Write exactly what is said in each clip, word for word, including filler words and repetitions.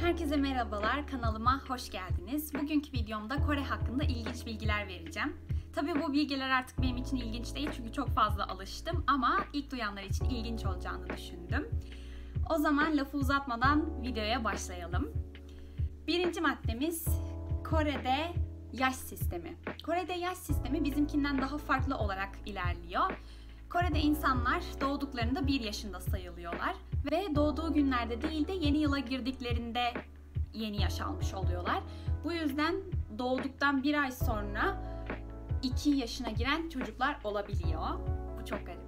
Herkese merhabalar, kanalıma hoş geldiniz. Bugünkü videomda Kore hakkında ilginç bilgiler vereceğim. Tabii bu bilgiler artık benim için ilginç değil çünkü çok fazla alıştım ama ilk duyanlar için ilginç olacağını düşündüm. O zaman lafı uzatmadan videoya başlayalım. Birinci maddemiz Kore'de yaş sistemi. Kore'de yaş sistemi bizimkinden daha farklı olarak ilerliyor. Kore'de insanlar doğduklarında bir yaşında sayılıyorlar ve doğduğu günlerde değil de yeni yıla girdiklerinde yeni yaş almış oluyorlar. Bu yüzden doğduktan bir ay sonra iki yaşına giren çocuklar olabiliyor. Bu çok garip.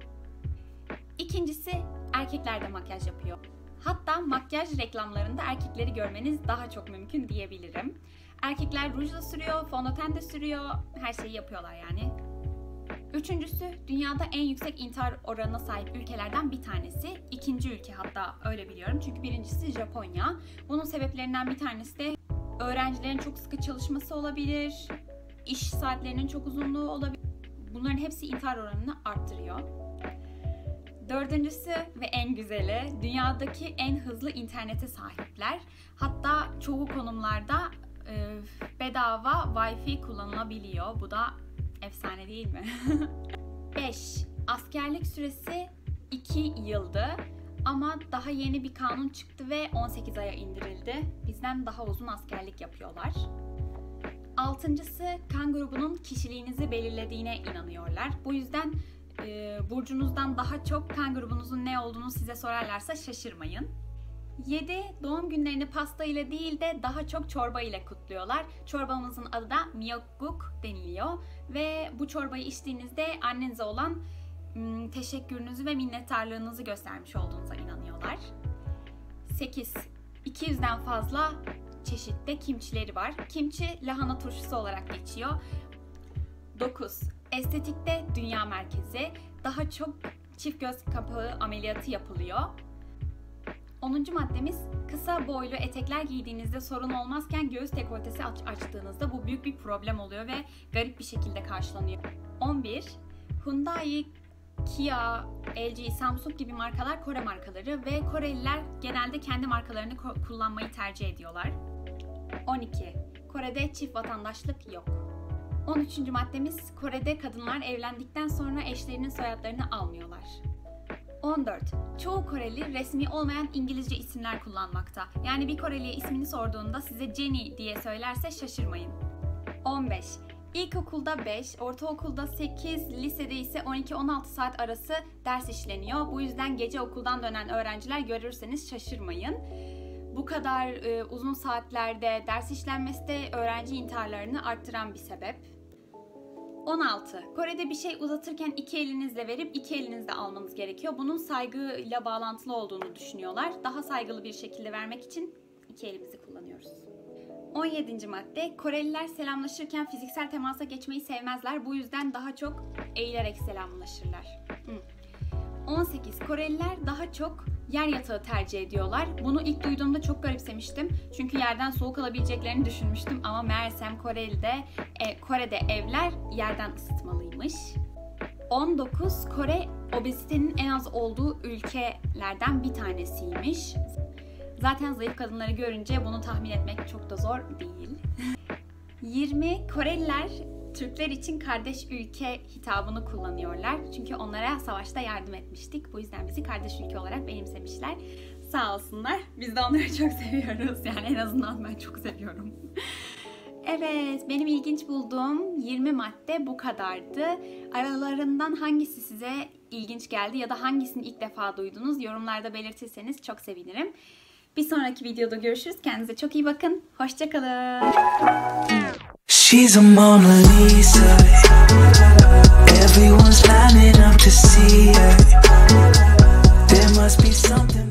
İkincisi, erkekler de makyaj yapıyor. Hatta makyaj reklamlarında erkekleri görmeniz daha çok mümkün diyebilirim. Erkekler ruj da sürüyor, fondöten de sürüyor, her şeyi yapıyorlar yani. Üçüncüsü, dünyada en yüksek intihar oranına sahip ülkelerden bir tanesi. İkinci ülke hatta, öyle biliyorum. Çünkü birincisi Japonya. Bunun sebeplerinden bir tanesi de öğrencilerin çok sıkı çalışması olabilir, iş saatlerinin çok uzunluğu olabilir. Bunların hepsi intihar oranını arttırıyor. Dördüncüsü ve en güzeli, dünyadaki en hızlı internete sahipler. Hatta çoğu konumlarda e, bedava Wi-Fi kullanılabiliyor. Bu da efsane değil mi? beş. Askerlik süresi iki yıldı ama daha yeni bir kanun çıktı ve on sekiz aya indirildi. Bizden daha uzun askerlik yapıyorlar. Altıncısı, kan grubunun kişiliğinizi belirlediğine inanıyorlar. Bu yüzden e, burcunuzdan daha çok kan grubunuzun ne olduğunu size sorarlarsa şaşırmayın. yedi. Doğum günlerini pasta ile değil de daha çok çorba ile kutluyorlar. Çorbamızın adı da myeokguk deniliyor. Ve bu çorbayı içtiğinizde annenize olan ım, teşekkürünüzü ve minnettarlığınızı göstermiş olduğunuza inanıyorlar. sekiz. iki yüzden fazla çeşitte kimçileri var. Kimçi lahana turşusu olarak geçiyor. dokuz. Estetikte dünya merkezi. Daha çok çift göz kapağı ameliyatı yapılıyor. onuncu maddemiz, kısa boylu etekler giydiğinizde sorun olmazken göğüs dekoltesi aç açtığınızda bu büyük bir problem oluyor ve garip bir şekilde karşılanıyor. on bir. Hyundai, Kia, L G, Samsung gibi markalar Kore markaları ve Koreliler genelde kendi markalarını kullanmayı tercih ediyorlar. on iki. Kore'de çift vatandaşlık yok. on üçüncü maddemiz, Kore'de kadınlar evlendikten sonra eşlerinin soyadlarını almıyorlar. on dört. Çoğu Koreli resmi olmayan İngilizce isimler kullanmakta. Yani bir Koreli'ye ismini sorduğunda size Jenny diye söylerse şaşırmayın. on beş. İlkokulda beş, ortaokulda sekiz, lisede ise on iki on altı saat arası ders işleniyor. Bu yüzden gece okuldan dönen öğrenciler görürseniz şaşırmayın. Bu kadar e, uzun saatlerde ders işlenmesi de öğrenci intiharlarını arttıran bir sebep. on altı. Kore'de bir şey uzatırken iki elinizle verip iki elinizle almanız gerekiyor. Bunun saygıyla bağlantılı olduğunu düşünüyorlar. Daha saygılı bir şekilde vermek için iki elimizi kullanıyoruz. on yedinci madde. Koreliler selamlaşırken fiziksel temasa geçmeyi sevmezler. Bu yüzden daha çok eğilerek selamlaşırlar. on sekiz. Koreliler daha çok yer yatağı tercih ediyorlar. Bunu ilk duyduğumda çok garipsemiştim. Çünkü yerden soğuk alabileceklerini düşünmüştüm ama meğersem Kore'de, e, Kore'de evler yerden ısıtmalıymış. on dokuz. Kore obezitenin en az olduğu ülkelerden bir tanesiymiş. Zaten zayıf kadınları görünce bunu tahmin etmek çok da zor değil. yirmi. Koreliler Türkler için kardeş ülke hitabını kullanıyorlar. Çünkü onlara savaşta yardım etmiştik. Bu yüzden bizi kardeş ülke olarak benimsemişler. Sağ olsunlar. Biz de onları çok seviyoruz. Yani en azından ben çok seviyorum. Evet, benim ilginç bulduğum yirmi madde bu kadardı. Aralarından hangisi size ilginç geldi ya da hangisini ilk defa duydunuz? Yorumlarda belirtirseniz çok sevinirim. Bir sonraki videoda görüşürüz. Kendinize çok iyi bakın. Hoşça kalın. She's a Mona Lisa. Everyone's lining up to see her. There must be something